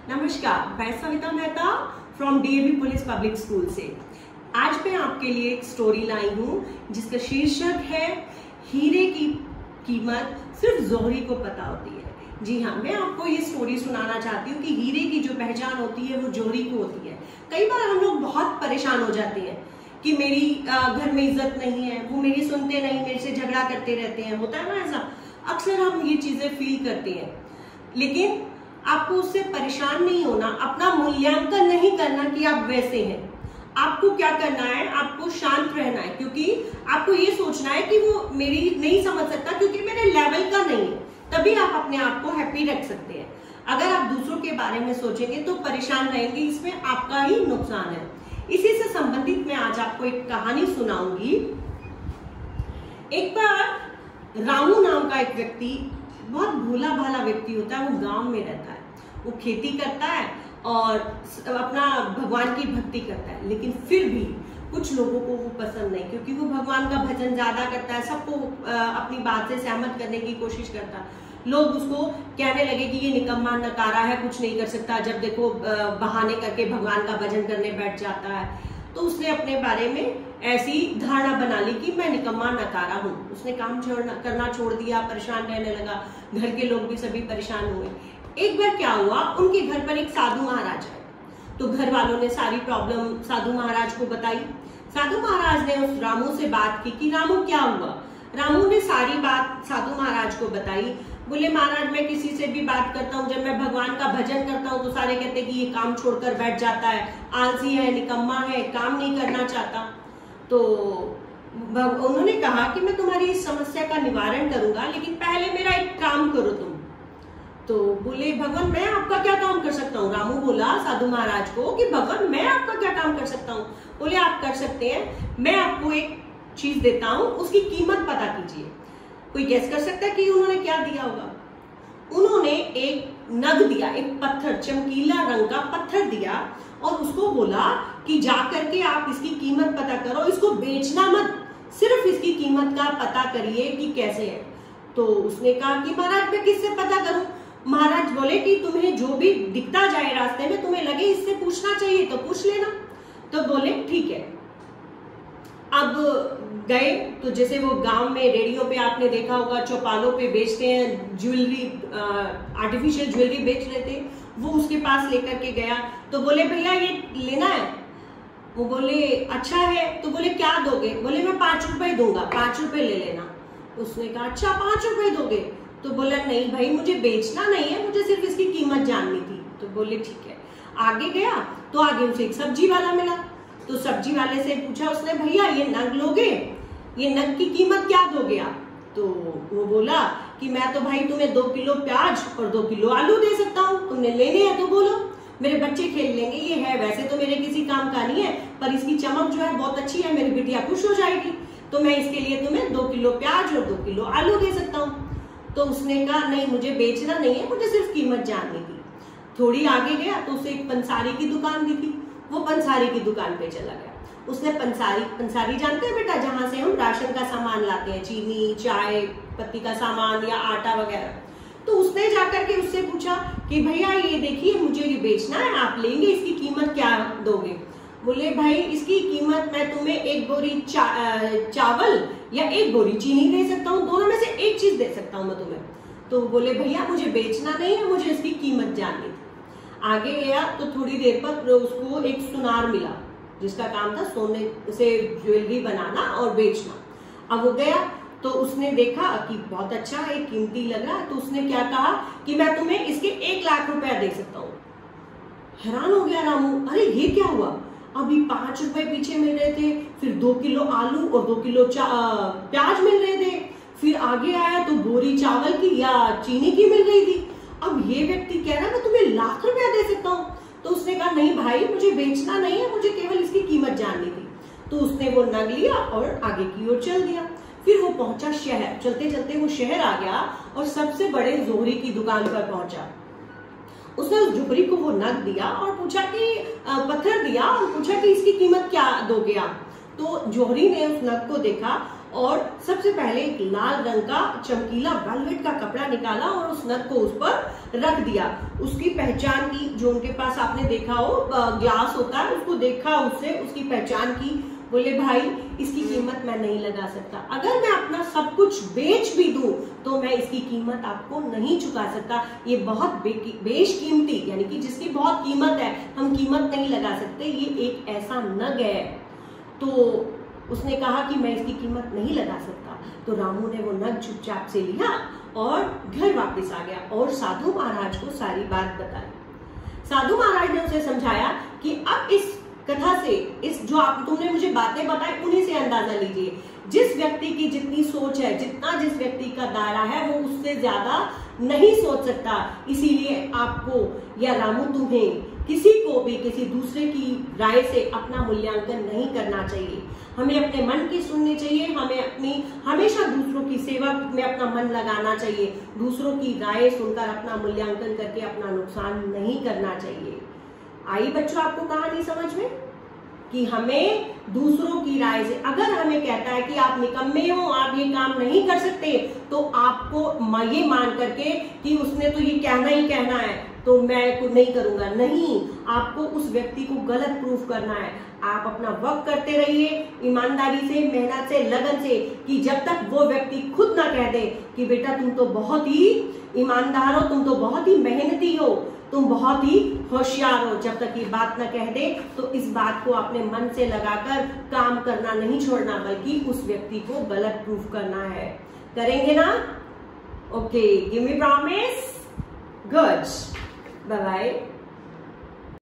नमस्कार, मैं Savita Mehta from DAV police public school से। आज मैं आपके लिए एक स्टोरी लाई हूँ जिसका शीर्षक है हीरे की कीमत सिर्फ जोहरी को पता होती है। जी हाँ, मैं आपको ये स्टोरी सुनाना चाहती हूँ कि हीरे की जो पहचान होती है वो जोहरी को होती है। कई बार हम लोग बहुत परेशान हो जाते हैं कि मेरी घर में इज्जत नहीं है, वो मेरी सुनते नहीं, मेरे से झगड़ा करते रहते हैं। होता है ना ऐसा, अक्सर हम ये चीजें फील करते हैं। लेकिन आपको उससे परेशान नहीं होना, अपना मूल्यांकन नहीं करना कि आप वैसे हैं। आपको क्या करना है, आपको शांत रहना है, क्योंकि आपको ये सोचना है कि वो मेरी नहीं समझ सकता क्योंकि मेरे लेवल का नहीं है। तभी आप अपने आप को हैप्पी रख सकते हैं। अगर आप दूसरों के बारे में सोचेंगे तो परेशान रहेंगे, इसमें आपका ही नुकसान है। इसी से संबंधित मैं आज आपको एक कहानी सुनाऊंगी। एक बार रामू नाम का एक व्यक्ति, बहुत भोला भाला व्यक्ति होता है, वो गांव में रहता है। वो खेती करता है और अपना भगवान की भक्ति करता है, लेकिन फिर भी कुछ लोगों को वो पसंद नहीं, क्योंकि वो भगवान का भजन ज्यादा करता है, सबको अपनी बात से सहमत करने की कोशिश करता है। लोग उसको कहने लगे कि ये निकम्मा नकारा है, कुछ नहीं कर सकता, जब देखो बहाने करके भगवान का भजन करने बैठ जाता है। तो उसने अपने बारे में ऐसी धारणा बना ली कि मैं निकम्मा नकारा हूँ। उसने काम करना छोड़ दिया, परेशान रहने लगा। घर के लोग भी सभी परेशान हुए। एक बार क्या हुआ, उनके घर पर एक साधु महाराज आए। तो घर वालों ने सारी प्रॉब्लम साधु महाराज को बताई। साधु महाराज ने उस रामू से बात की कि रामू क्या हुआ। रामू ने सारी बात साधु महाराज को बताई। बोले महाराज, मैं किसी से भी बात करता हूँ, जब मैं भगवान का भजन करता हूँ तो सारे कहते हैं कि ये काम छोड़कर बैठ जाता है, आलसी है, निकम्मा है, काम नहीं करना चाहता। तो उन्होंने कहा कि मैं तुम्हारी इस समस्या का निवारण करूंगा, लेकिन पहले मेरा एक काम करो तुम। तो बोले भगवान, मैं आपका क्या काम कर सकता हूँ। रामू बोला साधु महाराज को कि भगवान, मैं आपका क्या काम कर सकता हूँ। बोले आप कर सकते हैं, मैं आपको एक चीज देता हूँ, उसकी कीमत पता कीजिए। कोई गेस कर सकता है कि उन्होंने क्या दिया होगा। उन्होंने एक नग दिया, एक पत्थर, चमकीला रंग का पत्थर दिया और उसको बोला कि जाकर के आप इसकी कीमत पता करो, इसको बेचना मत, सिर्फ इसकी कीमत का पता करिए कि कैसे है। तो उसने कहा कि महाराज मैं किससे पता करूं। महाराज बोले कि तुम्हें जो भी दिखता जाए रास्ते में, तुम्हें लगे इससे पूछना चाहिए तो पूछ लेना। तो बोले ठीक है। अब गए तो जैसे वो गांव में रेडियो पे आपने देखा होगा, चौपालों पे बेचते हैं ज्वेलरी, आर्टिफिशियल ज्वेलरी बेच रहे थे, वो उसके पास लेकर के गया। तो बोले भैया ये लेना है। वो बोले अच्छा है। तो बोले क्या दोगे। बोले मैं 5 रुपए दूंगा, 5 रुपए ले लेना। उसने कहा अच्छा 5 रुपए दोगे। तो बोला नहीं भाई, मुझे बेचना नहीं है, मुझे सिर्फ इसकी कीमत जाननी थी। तो बोले ठीक है। आगे गया तो आगे उसे एक सब्जी वाला मिला। तो सब्जी वाले से पूछा उसने, भैया ये नग लोगे, ये नग की कीमत क्या दोगे आप। तो वो बोला कि मैं तो भाई तुम्हें 2 किलो प्याज और 2 किलो आलू दे सकता हूँ, तुमने लेने हैं तो बोलो, मेरे बच्चे खेल लेंगे। ये है वैसे तो मेरे किसी काम का नहीं है, पर इसकी चमक जो है बहुत अच्छी है, मेरी बिटिया खुश हो जाएगी, तो मैं इसके लिए तुम्हें 2 किलो प्याज और 2 किलो आलू दे सकता हूँ। तो उसने कहा नहीं, मुझे बेचना नहीं है, मुझे सिर्फ कीमत जाननी थी। थोड़ी आगे गया तो उसे एक पंसारी की दुकान दिखी। वो पंसारी की दुकान पे चला गया। उसने पंसारी जानते हैं बेटा, जहां से हम राशन का सामान लाते हैं, चीनी, चाय पत्ती का सामान या आटा वगैरह। तो उसने जाकर के उससे पूछा कि भैया ये देखिए, मुझे ये बेचना है, आप लेंगे, इसकी कीमत क्या दोगे। बोले भाई इसकी कीमत मैं तुम्हें 1 बोरी चावल या 1 बोरी चीनी दे सकता हूँ, दोनों में से एक चीज दे सकता हूँ मैं तुम्हें। तो बोले भैया मुझे बेचना नहीं है, मुझे इसकी कीमत जाननी थी। आगे गया तो थोड़ी देर पर उसको एक सुनार मिला, जिसका काम था सोने से ज्वेलरी बनाना और बेचना। अब वो गया तो उसने देखा कि बहुत अच्छा है, कीमती लग रहा है। तो उसने क्या कहा कि मैं तुम्हें इसके 1 लाख रुपया दे सकता हूँ। हैरान हो गया रामू, अरे ये क्या हुआ, अभी 5 रुपए पीछे मिल रहे थे, फिर 2 किलो आलू और 2 किलो प्याज मिल रहे थे, फिर आगे आया तो बोरी चावल की या चीनी की मिल रही थी। अब ये व्यक्ति कह रहा है मैं तुम्हें 1 लाख रुपया दे सकता हूँ। तो उसने कहा नहीं भाई, मुझे बेचना नहीं है, मुझे केवल इसकी कीमत जाननी थी। तो उसने वो नग लिया और आगे की ओर चल दिया। फिर वो पहुंचा शहर। चलते चलते वो शहर आ गया और सबसे बड़े जोहरी की दुकान पर पहुंचा। उसने उस जोहरी को वो नग दिया और पूछा कि पत्थर दिया और पूछा कि इसकी कीमत क्या दोगे आप। तो जोहरी ने उस नग को देखा और सबसे पहले एक लाल रंग का चमकीला वेलवेट का कपड़ा निकाला और उस नग को उस पर रख दिया, उसकी पहचान की, जो उनके पास आपने देखा हो ग्लास होता है, उसको देखा, उससे उसकी पहचान की, बोले भाई इसकी कीमत मैं नहीं लगा सकता, अगर मैं अपना सब कुछ बेच भी दूं तो मैं इसकी कीमत आपको नहीं चुका सकता, ये बहुत बेशकीमती, यानी कि जिसकी बहुत कीमत है हम कीमत नहीं लगा सकते, ये एक ऐसा नग है। तो उसने कहा कि मैं इसकी कीमत नहीं लगा सकता। तो रामू ने वो नग चुपचाप से लिया और घर वापस आ गया और साधु महाराज को सारी बात बताई। साधु महाराज ने उसे समझाया कि अब इस कथा से, इस जो आप तुमने मुझे बातें बताई उन्हीं से अंदाजा लीजिए, जिस व्यक्ति की जितनी सोच है, जितना जिस व्यक्ति का दायरा है वो उससे ज्यादा नहीं सोच सकता, इसीलिए आपको या रामू तुम्हें किसी को भी किसी दूसरे की राय से अपना मूल्यांकन नहीं करना चाहिए। हमें अपने मन की सुननी चाहिए, हमें हमेशा दूसरों की सेवा में अपना मन लगाना चाहिए, दूसरों की राय सुनकर अपना मूल्यांकन करके अपना नुकसान नहीं करना चाहिए। आई बच्चों आपको कहानी समझ में कि हमें दूसरों की राय से, अगर हमें कहता है कि आप निकम्मे हो, आप ये काम नहीं कर सकते, तो आपको ये मान करके कि उसने तो ये कहना ही कहना है तो मैं नहीं करूंगा, नहीं, आपको उस व्यक्ति को गलत प्रूफ करना है। आप अपना वर्क करते रहिए ईमानदारी से, मेहनत से, लगन से, कि जब तक वो व्यक्ति खुद ना कह दे कि बेटा तुम तो बहुत ही ईमानदार हो, तुम तो बहुत ही मेहनती हो, तुम बहुत ही होशियार हो, जब तक ये बात ना कह दे तो इस बात को अपने मन से लगाकर काम करना नहीं छोड़ना, बल्कि उस व्यक्ति को गलत प्रूफ करना है। करेंगे ना? Okay, give me promise. Good, bye bye.